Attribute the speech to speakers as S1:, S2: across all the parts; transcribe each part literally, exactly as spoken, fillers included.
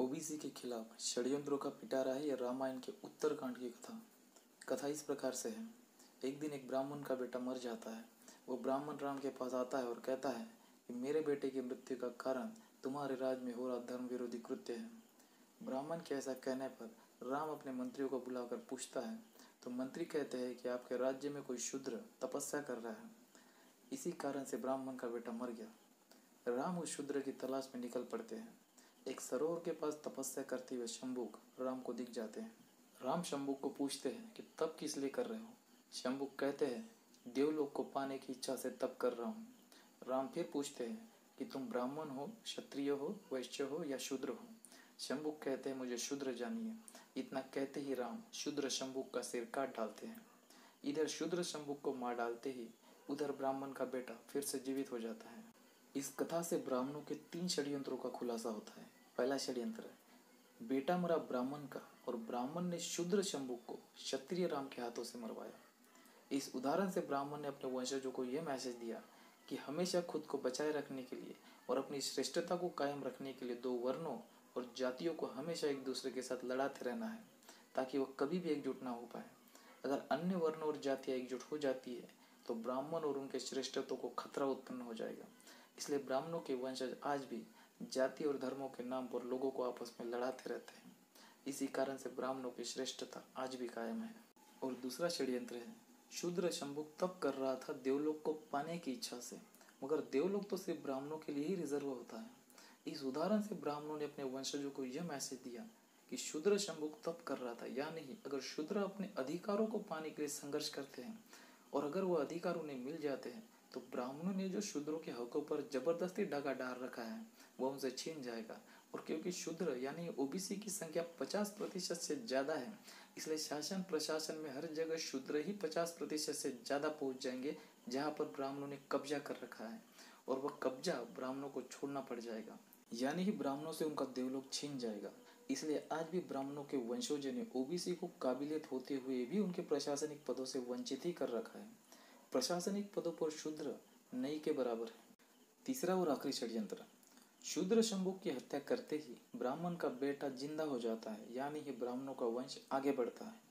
S1: OBC के खिलाफ षड्यंत्रों का पिटारा है यह रामायण के उत्तरकांड की कथा। कथा इस प्रकार से है। एक दिन एक ब्राह्मण का बेटा मर जाता है। वो ब्राह्मण राम के पास आता है और कहता है कि मेरे बेटे की मृत्यु का कारण तुम्हारे राज्य में हो रहा धर्म विरोधी कृत्य है। ब्राह्मण के ऐसा कहने पर राम अपने मंत्रियों को बुलाकर पूछता है तो मंत्री कहते हैं कि आपके राज्य में कोई शूद्र तपस्या कर रहा है, इसी कारण से ब्राह्मण का बेटा मर गया। राम उस शूद्र की तलाश में निकल पड़ते हैं। एक सरोवर के पास तपस्या करते हुए शंभुक राम को दिख जाते हैं। राम शंभुक को पूछते हैं कि तप किस लिए कर रहे हो। शंभुक कहते हैं देवलोक को पाने की इच्छा से तप कर रहा हूँ। राम फिर पूछते हैं कि तुम ब्राह्मण हो, क्षत्रिय हो, वैश्य हो या शूद्र हो। शंभुक कहते हैं मुझे शूद्र जानिए। इतना कहते ही राम शूद्र शंभुक का सिर काट डालते हैं। इधर शूद्र शंभुक को मार डालते ही उधर ब्राह्मण का बेटा फिर से जीवित हो जाता है। इस कथा से ब्राह्मणों के तीन षड्यंत्रों का खुलासा होता है। पहला षड्यंत्र है बेटा मरा ब्राह्मण का और ब्राह्मण ने शूद्र शंभुक को क्षत्रिय राम के हाथों से मरवाया। इस उदाहरण से ब्राह्मण ने अपने वंशजों को यह मैसेज दिया कि हमेशा खुद को बचाए रखने के लिए और अपनी श्रेष्ठता को कायम रखने के लिए दो वर्णों और जातियों को हमेशा एक दूसरे के साथ लड़ाते रहना है ताकि वह कभी भी एकजुट ना हो पाए। अगर अन्य वर्णों और जातियां एकजुट हो जाती है तो ब्राह्मण और उनके श्रेष्ठत्व को खतरा उत्पन्न हो जाएगा। इसलिए ब्राह्मणों के वंशज आज भी जाति और धर्मों के नाम पर लोगों को आपस में लड़ाते रहते हैं। इसी कारण से ब्राह्मणों की श्रेष्ठता आज भी कायम है। और दूसरा षड्यंत्र है शूद्र शंभुक तप कर रहा था देवलोक को पाने की इच्छा से, मगर देवलोक तो सिर्फ ब्राह्मणों के लिए ही रिजर्व होता है। इस उदाहरण से ब्राह्मणों ने अपने वंशजों को यह मैसेज दिया कि शूद्र शंभुक तप कर रहा था, या नहीं अगर शूद्र अपने अधिकारों को पाने के लिए संघर्ष करते हैं और अगर वह अधिकार उन्हें मिल जाते हैं तो ब्राह्मणों ने जो शूद्रों के हकों पर जबरदस्ती डाका डाल रखा है वह उनसे छीन जाएगा। और क्योंकि शूद्र यानी ओबीसी की संख्या पचास प्रतिशत से ज्यादा है, इसलिए शासन प्रशासन में हर जगह शूद्र ही पचास प्रतिशत से ज्यादा पहुंच जाएंगे जहां पर ब्राह्मणों ने कब्जा कर रखा है, और वह कब्जा ब्राह्मणों को छोड़ना पड़ जाएगा, यानी ही ब्राह्मणों से उनका देवलोक छीन जाएगा। इसलिए आज भी ब्राह्मणों के वंशजों ने ओबीसी को काबिलियत होते हुए भी उनके प्रशासनिक पदों से वंचित ही कर रखा है। प्रशासनिक पदों पर शूद्र नहीं के बराबर है। तीसरा और आखिरी षड्यंत्र शूद्र शंभुक की हत्या करते ही ब्राह्मण का बेटा जिंदा हो जाता है, यानी ही ब्राह्मणों का वंश आगे बढ़ता है।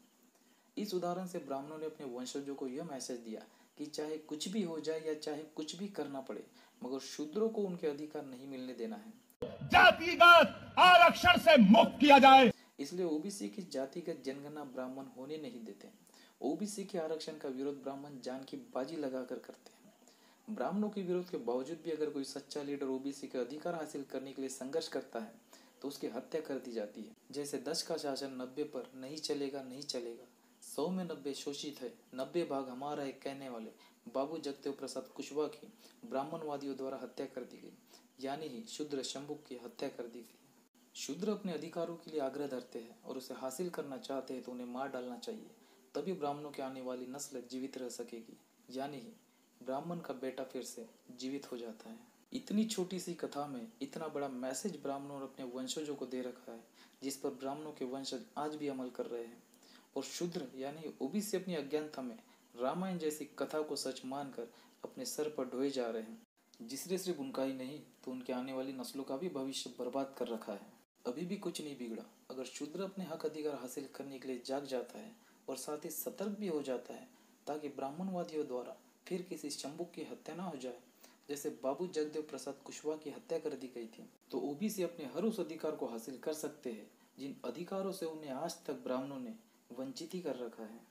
S1: इस उदाहरण से ब्राह्मणों ने अपने वंशजों को यह मैसेज दिया कि चाहे कुछ भी हो जाए या चाहे कुछ भी करना पड़े, मगर शूद्रों को उनके अधिकार नहीं मिलने देना है।
S2: जातिगत आरक्षण से मुक्त किया जाए।
S1: इसलिए ओबीसी की जातिगत जनगणना ब्राह्मण होने नहीं देते। ओबीसी के आरक्षण का विरोध ब्राह्मण जान की बाजी लगाकर करते हैं। ब्राह्मणों के विरोध के बावजूद भी अगर कोई सच्चा लीडर ओबीसी के अधिकार हासिल करने के लिए संघर्ष करता है तो उसकी हत्या कर दी जाती है। जैसे दस का शासन नब्बे पर नहीं चलेगा नहीं चलेगा, सौ में नब्बे शोषित है, नब्बे भाग हमारा है कहने वाले बाबू जगदेव प्रसाद कुशवाहा की ब्राह्मणवादियों द्वारा हत्या कर दी गई, यानी ही शूद्र शंभुक की हत्या कर दी गई। शूद्र अपने अधिकारों के लिए आग्रह धरते हैं और उसे हासिल करना चाहते हैं तो उन्हें मार डालना चाहिए, तभी ब्राह्मणों की आने वाली नस्ल जीवित रह सकेगी, यानी ही ब्राह्मण का बेटा फिर से जीवित हो जाता है। इतनी छोटी सी कथा में इतना बड़ा मैसेज ब्राह्मणों और अपने वंशजों को दे रखा है, जिस पर ब्राह्मणों के वंशज आज भी अमल कर रहे हैं। और शूद्र यानी ओबीसी अपनी अज्ञानता में रामायण जैसी कथा को सच मानकर अपने सर पर ढोए जा रहे हैं, जिसने सिर्फ उनका ही नहीं तो उनके आने वाली नस्लों का भी भविष्य बर्बाद कर रखा है। अभी भी कुछ नहीं बिगड़ा अगर शूद्र अपने हक अधिकार हासिल करने के लिए जाग जाता है और साथ ही सतर्क भी हो जाता है, ताकि ब्राह्मणवादियों द्वारा फिर किसी शंभुक की हत्या ना हो जाए जैसे बाबू जगदेव प्रसाद कुशवाहा की हत्या कर दी गई थी। तो ओबीसी अपने हर उस अधिकार को हासिल कर सकते हैं जिन अधिकारों से उन्हें आज तक ब्राह्मणों ने वंचित ही कर रखा है।